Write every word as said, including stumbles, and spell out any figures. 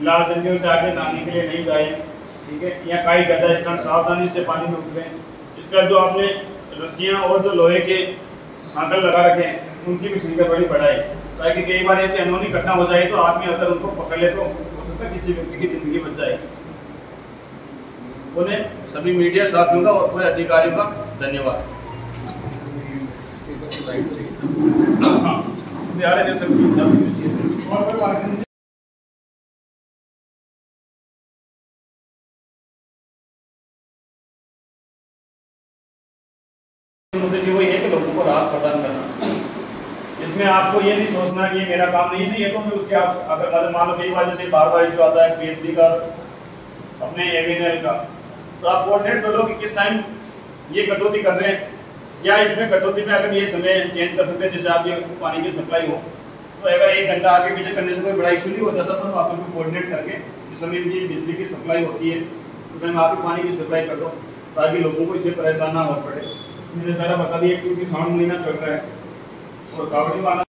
लाल दरियों से आगे नहाने के लिए नहीं जाए, ठीक है। या काई गदा है, इसका सावधानी से पानी में उतरें। इसका जो आपने रस्सियाँ और जो लोहे के सांकल लगा रखे हैं उनकी भी संख्या थोड़ी बढ़ाए, ताकि कई बार ऐसे अनहोनी घटना हो जाए तो आदमी अगर उनको पकड़ ले तो हो सकता है किसी व्यक्ति की जिंदगी बच जाए। उन्हें सभी मीडिया साथियों का और पूरे अधिकारियों का धन्यवाद। उद्देश्य वही है कि लोगों को राहत प्रदान करना। इसमें आपको ये नहीं सोचना कि मेरा काम नहीं नहीं है तो मैं उसके आप अगर मान लो कई बार जैसे बार बार इशू आता है पीएचडी का, अपने एवीएनएल का, तो आप कोऑर्डिनेट कर लो कि किस टाइम ये कटौती कर रहे हैं, या इसमें कटौती में अगर ये समय चेंज कर सकते हैं, जैसे आप ये पानी की सप्लाई हो तो अगर एक घंटा आगे पीछे करने से कोई बड़ा इशू नहीं होता था, तो आप उनको कोऑर्डिनेट करके जिस समय इनकी बिजली की सप्लाई होती है उस टाइम आप ही पानी की सप्लाई कर दो, ताकि लोगों को इससे परेशान ना हो पड़े। मैंने ज़रा बता दिया क्योंकि साउंड महीना चल रहा है और कावड़ी वाला